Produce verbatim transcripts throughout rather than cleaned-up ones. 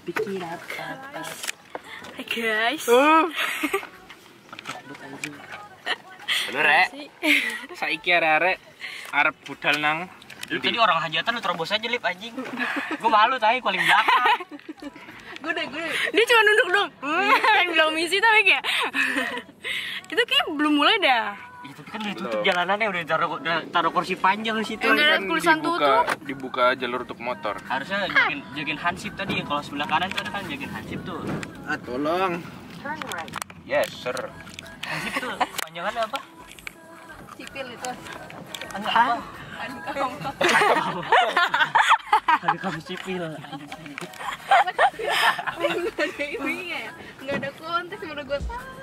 pikiran atas. Hai guys. Halo rek. Saiki arek arep budal nang. Lu tadi orang hajatan lu terobos aja lip anjing. Gua malu tadi paling belakang. Gue deh, gue dia cuma nunduk dong. Yang bilang misi tapi kayak itu kayak belum mulai dah. Iya tapi kan udah tutup jalanannya, udah taruh taruh kursi panjang di situ. Enggak ada tulisan tutup. Dibuka jalur untuk motor. Harusnya jagain jagain hansip tadi, kalau sebelah kanan tuh ada kan jagain hansip tuh. Ah tolong. Yes sir. Hansip tuh kepanjangannya apa? Sipil itu. Enggak apa? Ankom. Ada kamu sipil. Enggak ada ininya ya. Enggak ada konteks menurut gue.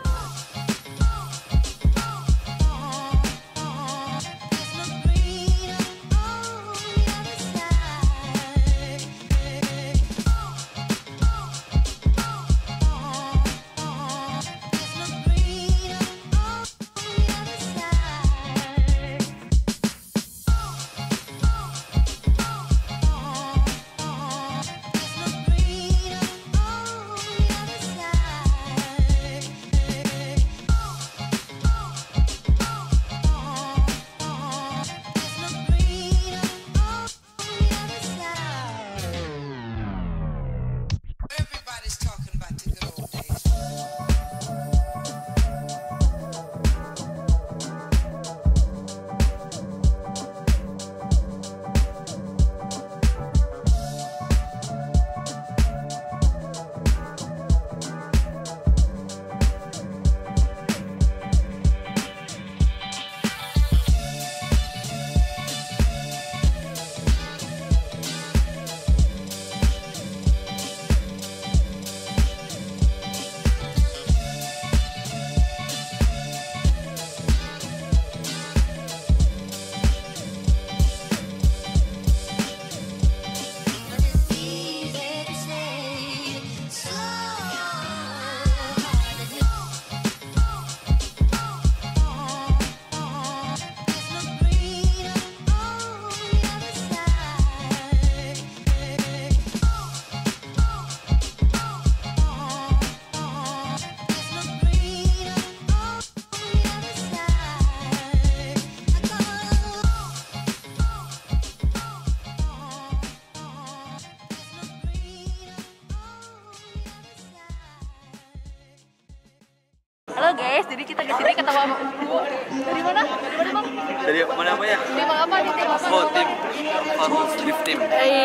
Halo guys, jadi kita di sini ketemu sama Ibu. Dari mana? Dari mana bang? Dari mana apa ya? Tim apa? Di tim apa? Oh tim Farus Drift Team.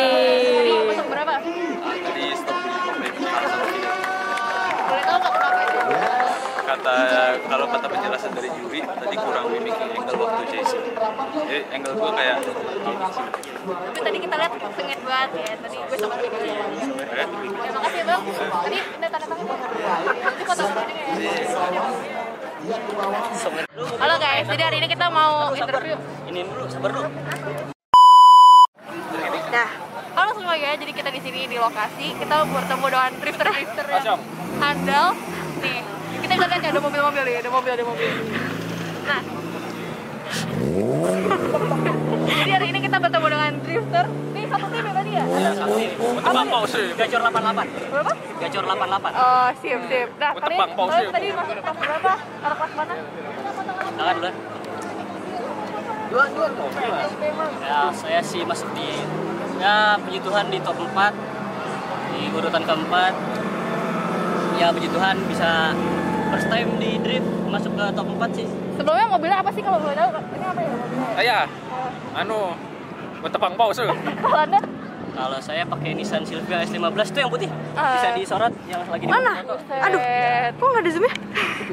Tadi masuk berapa? Tadi stop di komplain. Boleh tahu nggak kenapa itu? Kata kalau kata penjelasan dari juri tadi kurang mimicking angle waktu chasing. Jadi angle gua kayak Tapi tadi kita lihat sengit banget ya. Tadi gue sama tim ini. eh? Terima kasih bang. Tadi udah tanda tangan ya. Nanti foto ini ya. Halo guys, jadi hari ini kita mau interview. Ini dulu, sabar dulu. Nah, halo semua ya. Jadi kita di sini di lokasi kita bertemu dengan drifter-drifter yang handal. Nih, kita bisa lihat ya, ada mobil-mobil nih, ada mobil, ada mobil. Nah, jadi hari ini kita bertemu dengan drifter. Nih satu tim ya tadi ya? Ya, satu ini. Tebang pause. Gacor delapan delapan. Berapa? Gacor delapan delapan. Oh, sip, sip. Nah, kalian, Tebang pause. kalian tadi masuk kelas berapa? Atau kelas mana? Tangan duluan. Dua-dua mau. Ya, saya sih masuk di ya puji Tuhan di top empat. Di urutan keempat. Ya puji Tuhan bisa first time di drift masuk ke top empat sih. Sebelumnya mobilnya apa sih kalau boleh tahu? Ini apa ya mobilnya? Saya anu tebang pause. Kalau Anda? Kalau saya pakai Nissan Silvia S lima belas itu yang putih. Uh, Bisa disorot yang lagi di mana? foto. Aduh, kok nggak ada zoomnya?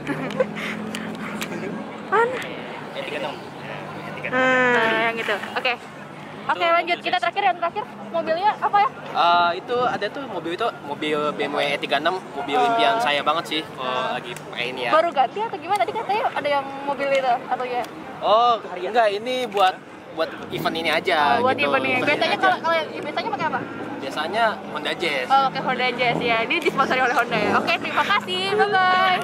Mana? Ya tiga enam. Nah, yang itu. Oke. Oke, lanjut. Kita terakhir yang terakhir mobilnya apa ya? Uh, itu ada tuh mobil itu mobil B M W E tiga enam, mobil Uh, impian saya banget sih kalau lagi pakai ini ya. Baru ganti atau gimana? Tadi katanya ada yang mobil itu atau ya? Oh, enggak, ini buat buat event ini aja. Oh, buat gitu. event ini. Event Biasanya aja. kalau kalau yang biasanya pakai apa? Biasanya Honda Jazz. Oh, pakai Honda Jazz ya. Ini disponsori oleh Honda ya. Oke, terima kasih. Bye bye.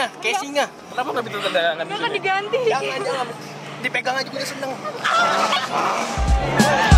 kayak singa. Kenapa nggak bisa tanda ngambil Nggak kan diganti. Jangan, jangan. Dipegang aja udah seneng.